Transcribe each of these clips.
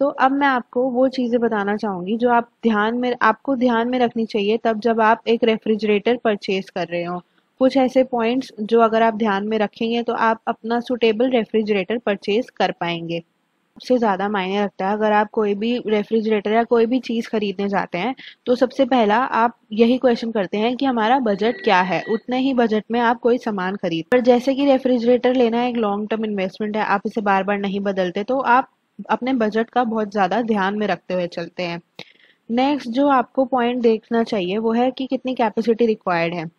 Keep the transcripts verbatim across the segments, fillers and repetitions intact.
तो अब मैं आपको वो चीज़ें बताना चाहूँगी जो आप ध्यान में आपको ध्यान में रखनी चाहिए तब जब आप एक रेफ्रिजरेटर परचेज कर रहे हो। कुछ ऐसे पॉइंट्स जो अगर आप ध्यान में रखेंगे तो आप अपना सुटेबल रेफ्रिजरेटर परचेज कर पाएंगे। सबसे ज़्यादा मायने रखता है अगर आप कोई भी रेफ्रिजरेटर या कोई भी चीज़ खरीदने जाते हैं तो सबसे पहला आप यही क्वेश्चन करते हैं कि हमारा बजट क्या है, उतने ही बजट में आप कोई सामान खरीद। पर जैसे कि रेफ्रिजरेटर लेना एक लॉन्ग टर्म इन्वेस्टमेंट है, आप इसे बार बार नहीं बदलते, तो आप अपने बजट का बहुत ज़्यादा ध्यान में रखते हुए चलते हैं। नेक्स्ट जो आपको पॉइंट देखना चाहिए वो है कि कितनी कैपेसिटी रिक्वायर्ड है।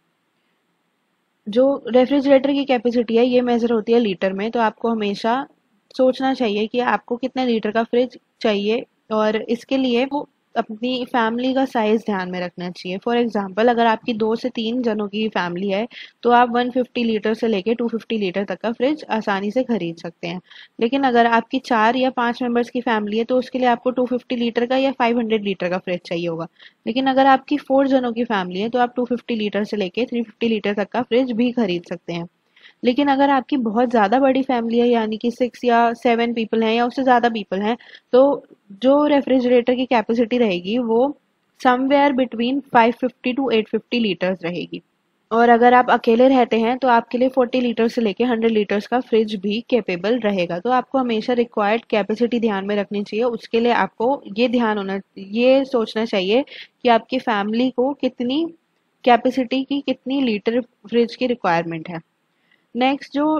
जो रेफ्रिजरेटर की कैपेसिटी है ये मेजर होती है लीटर में, तो आपको हमेशा सोचना चाहिए कि आपको कितने लीटर का फ्रिज चाहिए और इसके लिए वो अपनी फैमिली का साइज ध्यान में रखना चाहिए। फॉर एग्जांपल अगर आपकी दो से तीन जनों की फैमिली है तो आप एक सौ पचास लीटर से लेके दो सौ पचास लीटर तक का फ्रिज आसानी से खरीद सकते हैं। लेकिन अगर आपकी चार या पांच मेंबर्स की फैमिली है तो उसके लिए आपको दो सौ पचास लीटर का या पाँच सौ लीटर का फ्रिज चाहिए होगा। लेकिन अगर आपकी फोर जनों की फैमिली है तो आप दो सौ पचास लीटर से लेके तीन सौ पचास लीटर तक का फ्रिज भी खरीद सकते हैं। लेकिन अगर आपकी बहुत ज़्यादा बड़ी फैमिली है यानी कि सिक्स या सेवन पीपल हैं या उससे ज़्यादा पीपल हैं तो जो रेफ्रिजरेटर की कैपेसिटी रहेगी वो somewhere between five fifty to eight fifty litres रहेगी। और अगर आप अकेले रहते हैं तो आपके लिए चालीस लीटर से लेके सौ लीटर्स का फ्रिज भी कैपेबल रहेगा। तो आपको हमेशा रिक्वायर्ड कैपेसिटी ध्यान में रखनी चाहिए। उसके लिए आपको ये ध्यान होना ये सोचना चाहिए कि आपकी फैमिली को कितनी कैपेसिटी की कितनी लीटर फ्रिज की रिक्वायरमेंट है। नेक्स्ट जो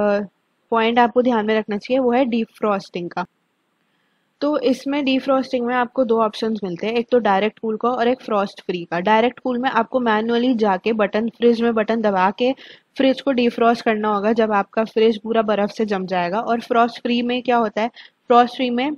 पॉइंट आपको ध्यान में रखना चाहिए वो है डीप फ्रॉस्टिंग का। तो इसमें डीफ्रॉस्टिंग में आपको दो ऑप्शंस मिलते हैं, एक तो डायरेक्ट कूल का और एक फ्रॉस्ट फ्री का। डायरेक्ट कूल में आपको मैनुअली जाके बटन फ्रिज में बटन दबा के फ्रिज को डीफ्रॉस्ट करना होगा जब आपका फ्रिज पूरा बर्फ से जम जाएगा। और फ्रॉस्ट फ्री में क्या होता है, फ्रॉस्ट फ्री में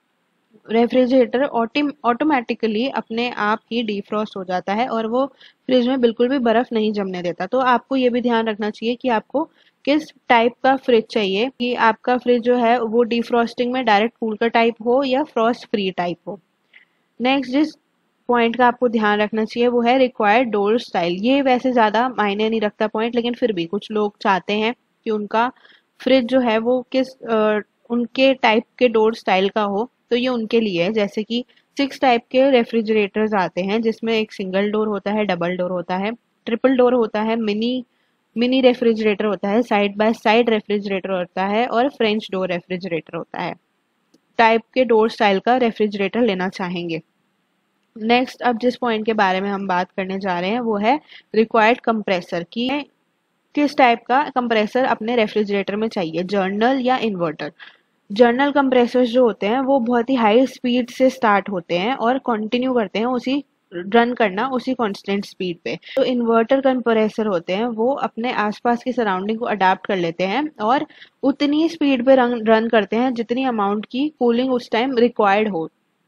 रेफ्रिजरेटर ऑटोमेटिकली अपने आप ही डीफ्रॉस्ट हो जाता है और वो फ्रिज में बिल्कुल भी बर्फ नहीं जमने देता। तो आपको ये भी ध्यान रखना चाहिए कि आपको किस टाइप का फ्रिज चाहिए, कि आपका फ्रिज जो है वो डीफ्रॉस्टिंग में डायरेक्ट कूल का टाइप हो या फ्रॉस्ट फ्री टाइप हो। नेक्स्ट जिस पॉइंट का आपको ध्यान रखना चाहिए वो है रिक्वायर्ड डोर स्टाइल। ये वैसे ज़्यादा मायने नहीं रखता पॉइंट, लेकिन फिर भी कुछ लोग चाहते हैं कि उनका फ्रिज जो है वो किस आ, उनके टाइप के डोर स्टाइल का हो, तो ये उनके लिए है। जैसे कि सिक्स टाइप के रेफ्रिजरेटर्स आते हैं जिसमें एक सिंगल डोर होता है, डबल डोर होता है, ट्रिपल डोर होता है, मिनी मिनी रेफ्रिजरेटर होता है, साइड बाय साइड रेफ्रिजरेटर होता है और फ्रेंच डोर रेफ्रिजरेटर होता है। टाइप के डोर स्टाइल का रेफ्रिजरेटर लेना चाहेंगे। नेक्स्ट अब जिस पॉइंट के बारे में हम बात करने जा रहे हैं वो है रिक्वायर्ड कंप्रेसर की। किस टाइप का कंप्रेसर अपने रेफ्रिजरेटर में चाहिए, जर्नल या इन्वर्टर। जर्नल कंप्रेसर्स जो होते हैं वो बहुत ही हाई स्पीड से स्टार्ट होते हैं और कंटिन्यू करते हैं उसी रन करना उसी कांस्टेंट स्पीड पे। तो इन्वर्टर कंप्रेसर होते हैं वो अपने आसपास की सराउंडिंग को अडाप्ट कर लेते हैं और उतनी स्पीड पे रन रन करते हैं जितनी अमाउंट की कूलिंग उस टाइम रिक्वायर्ड हो।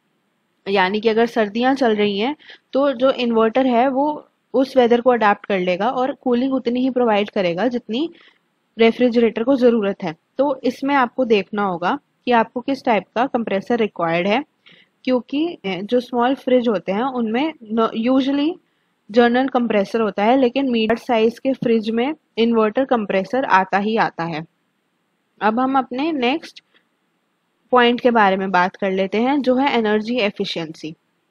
यानी कि अगर सर्दियां चल रही हैं तो जो इन्वर्टर है वो उस वेदर को अडाप्ट कर लेगा और कूलिंग उतनी ही प्रोवाइड करेगा जितनी रेफ्रिजरेटर को ज़रूरत है। तो इसमें आपको देखना होगा कि आपको किस टाइप का कंप्रेसर रिक्वायर्ड है, क्योंकि जो स्मॉल फ्रिज होते हैं उनमें यूजुअली जर्नल कंप्रेसर होता है, लेकिन मीडियम साइज के फ्रिज में इन्वर्टर कंप्रेसर आता ही आता है। अब हम अपने नेक्स्ट पॉइंट के बारे में बात कर लेते हैं जो है एनर्जी एफिशिएंसी।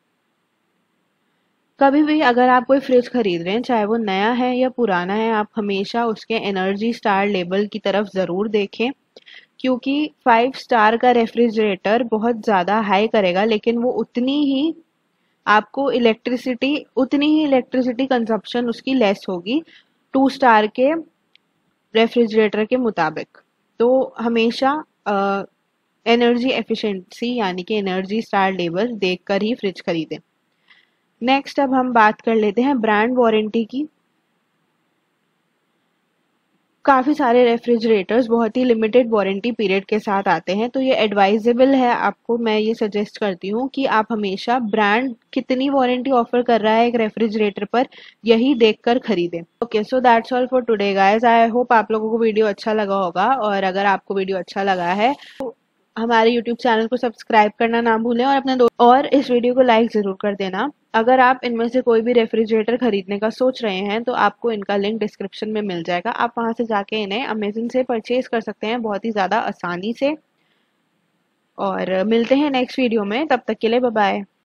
कभी भी अगर आप कोई फ्रिज खरीद रहे हैं चाहे वो नया है या पुराना है, आप हमेशा उसके एनर्जी स्टार लेबल की तरफ ज़रूर देखें, क्योंकि फाइव स्टार का रेफ्रिजरेटर बहुत ज़्यादा हाई करेगा लेकिन वो उतनी ही आपको इलेक्ट्रिसिटी उतनी ही इलेक्ट्रिसिटी कंजप्शन उसकी लेस होगी टू स्टार के रेफ्रिजरेटर के मुताबिक। तो हमेशा एनर्जी एफिशिएंसी यानी कि एनर्जी स्टार लेबल देखकर ही फ्रिज खरीदें। नेक्स्ट अब हम बात कर लेते हैं ब्रांड वारंटी की। काफ़ी सारे रेफ्रिजरेटर्स बहुत ही लिमिटेड वारंटी पीरियड के साथ आते हैं, तो ये एडवाइजेबल है आपको, मैं ये सजेस्ट करती हूँ कि आप हमेशा ब्रांड कितनी वारंटी ऑफर कर रहा है एक रेफ्रिजरेटर पर यही देखकर खरीदें। Okay, so that's all for today guys. I hope आप लोगों को वीडियो अच्छा लगा होगा, और अगर आपको वीडियो अच्छा लगा है तो हमारे यूट्यूब चैनल को सब्सक्राइब करना ना भूलें और अपने दोस्त और इस वीडियो को लाइक ज़रूर कर देना। अगर आप इनमें से कोई भी रेफ्रिजरेटर खरीदने का सोच रहे हैं तो आपको इनका लिंक डिस्क्रिप्शन में मिल जाएगा, आप वहां से जाके इन्हें अमेज़न से परचेज कर सकते हैं बहुत ही ज़्यादा आसानी से। और मिलते हैं नेक्स्ट वीडियो में, तब तक के लिए बाय बाय।